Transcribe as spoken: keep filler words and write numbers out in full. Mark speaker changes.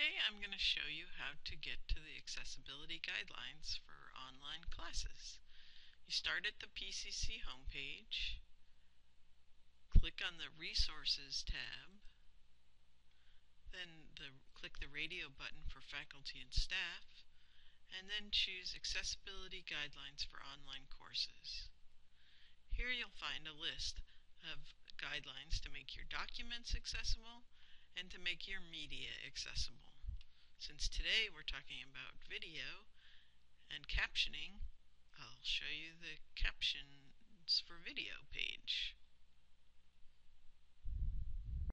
Speaker 1: Today I'm going to show you how to get to the accessibility guidelines for online classes. You start at the P C C homepage, click on the Resources tab, then the, click the radio button for faculty and staff, and then choose Accessibility Guidelines for Online Courses. Here you'll find a list of guidelines to make your documents accessible and to make your media accessible. Since today we're talking about video and captioning, I'll show you the captions for video page.